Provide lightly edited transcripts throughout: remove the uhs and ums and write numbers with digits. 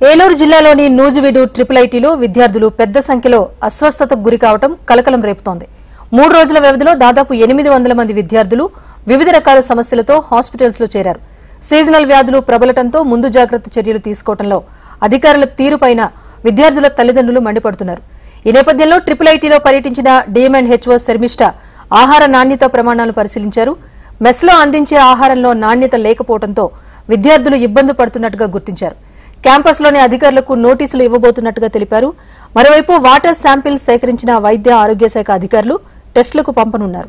ఏలూరు జిల్లాలోని నూజివీడు ట్రిపుల్ ఐటీలో విద్యార్థులు పెద్ద సంఖ్యలో అస్వస్థతకు గురి కావడం కలకలం రేపుతోంది. 3 రోజుల వ్యవధిలో దాదాపు 800 మంది విద్యార్థులు వివిధ రకాల సమస్యలతో హాస్పిటల్స్ లో చేరారు. సీజనల్ వ్యాధులు ప్రబలటంతో ముందు జాగ్రత్త చర్యలు తీసుకోవడంలో అధికారుల తీరుపైన విద్యార్థుల తల్లిదండ్రులు మండిపడుతున్నారు. ఈ నేపథ్యంలో ట్రిపుల్ ఐటీలో పర్యటించిన డిఎంఎన్హెచ్ఓ శర్మిష్ఠ ఆహార నాణ్యత ప్రమాణాలు పరిశీలించారు. మెస్లో అందించే ఆహారంలో నాణ్యత లేకపోవడంతో విద్యార్థులు ఇబ్బంది పడుతున్నట్టుగా గుర్తించారు. క్యాంపస్లోని అధికారులకు నోటీసులు ఇవ్వబోతున్నట్టుగా తెలిపారు. మరోవైపు వాటర్ శాంపిల్ సేకరించిన వైద్య ఆరోగ్య శాఖ అధికారులు టెస్టులకు పంపనున్నారు.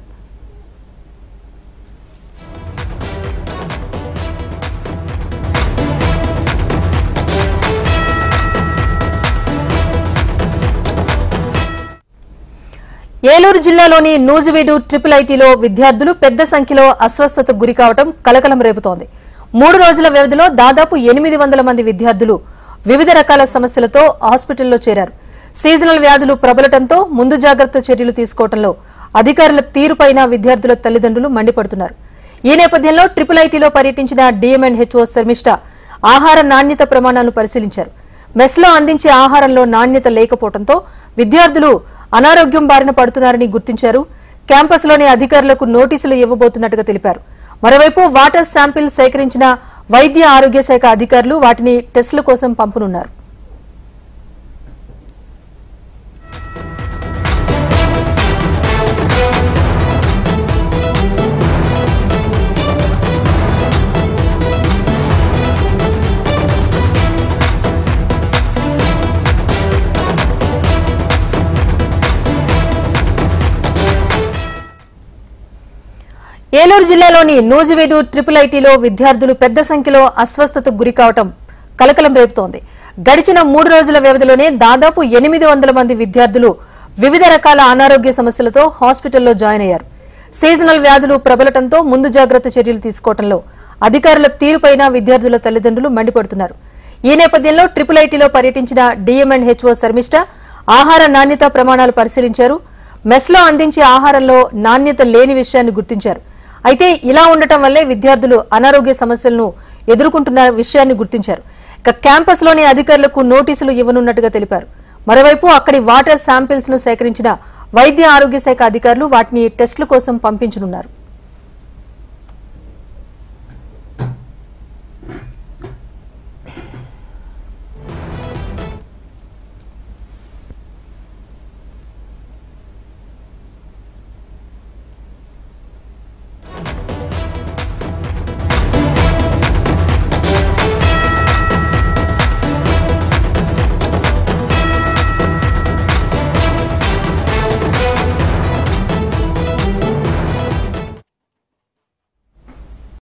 ఏలూరు జిల్లాలోని నూజివీడు ట్రిపుల్ ఐటీలో విద్యార్థులు పెద్ద సంఖ్యలో అస్వస్థతకు గురి కావడం కలకలం రేపుతోంది. 3 రోజుల వ్యవధిలో దాదాపు 800 మంది విద్యార్థులు వివిధ రకాల సమస్యలతో హాస్పిటల్లో చేరారు. సీజనల్ వ్యాధులు ప్రబలటంతో ముందు జాగ్రత్త చర్యలు తీసుకోవడంలో అధికారుల తీరుపైన విద్యార్థుల తల్లిదండ్రులు మండిపడుతున్నారు. ఈ నేపథ్యంలో ట్రిపుల్ ఐటీలో పర్యటించిన డిఎంఎన్హెచ్ఓ శర్మిష్ఠ ఆహార నాణ్యత ప్రమాణాలను పరిశీలించారు. మెస్లో అందించే ఆహారంలో నాణ్యత లేకపోవడంతో విద్యార్థులు అనారోగ్యం బారిన పడుతున్నారని గుర్తించారు. క్యాంపస్లోని అధికారులకు నోటీసులు ఇవ్వబోతున్నట్టుగా తెలిపారు. మరోవైపు వాటర్ శాంపిల్ సేకరించిన వైద్య ఆరోగ్య శాఖ అధికారులు వాటిని టెస్టుల కోసం పంపనున్నారు. ఏలూరు జిల్లాలోని నూజివీడు ట్రిపుల్ ఐటీలో విద్యార్థులు పెద్ద సంఖ్యలో అస్వస్థతకు గురి కావడం కలకలం రేపుతోంది. గడిచిన 3 రోజుల వ్యవధిలోనే దాదాపు 800 మంది విద్యార్థులు వివిధ రకాల అనారోగ్య సమస్యలతో హాస్పిటల్లో జాయిన్ అయ్యారు. సీజనల్ వ్యాధులు ప్రబలటంతో ముందు జాగ్రత్త చర్యలు తీసుకోవడంలో అధికారుల తీరుపైన విద్యార్థుల తల్లిదండ్రులు మండిపడుతున్నారు. ఈ నేపథ్యంలో ట్రిపుల్ ఐటీలో పర్యటించిన డిఎంఎన్హెచ్ఓ శర్మిష్ఠ ఆహార నాణ్యత ప్రమాణాలు పరిశీలించారు. మెస్లో అందించే ఆహారంలో నాణ్యత లేని విషయాన్ని గుర్తించారు. అయితే ఇలా ఉండటం వల్లే విద్యార్థులు అనారోగ్య సమస్యలను ఎదుర్కొంటున్న విషయాన్ని గుర్తించారు. ఇక క్యాంపస్లోని అధికారులకు నోటీసులు ఇవ్వనున్నట్టుగా తెలిపారు. మరోవైపు అక్కడి వాటర్ శాంపిల్స్ ను సేకరించిన వైద్య ఆరోగ్య శాఖ అధికారులు వాటిని టెస్టుల కోసం పంపించనున్నారు.